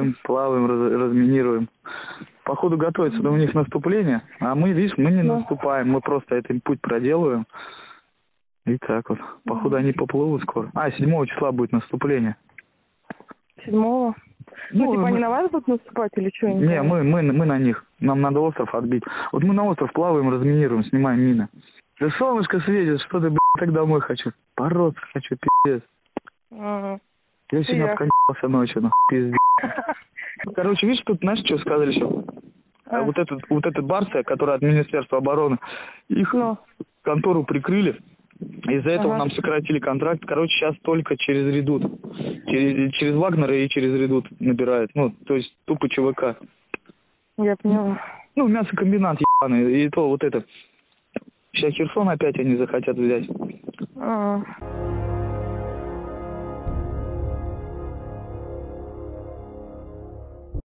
плаваем, разминируем. Походу готовится, но у них наступление, а мы, видишь, мы не наступаем, мы просто этот путь проделываем. И так вот. Походу они поплывут скоро. 7 числа будет наступление. 7-го? Ну, типа они на вас будут наступать или что? Не, мы на них. Нам надо остров отбить. Вот мы на остров плаваем, разминируем, снимаем мины. Да солнышко светит, что ты, так домой хочу. Бороться хочу, пиздец. Ага. Я сегодня обкончался ночью, пиздец. Короче, видишь, тут, знаешь, что сказали еще? Вот этот Барция, который от Министерства обороны, их контору прикрыли. Из-за этого нам сократили контракт. Короче, сейчас только через Редут. Через Вагнера и через Редут набирают. Ну, то есть тупо ЧВК. Я поняла. Ну, мясокомбинат ебаный. И то вот это. Сейчас Херсон опять они захотят взять.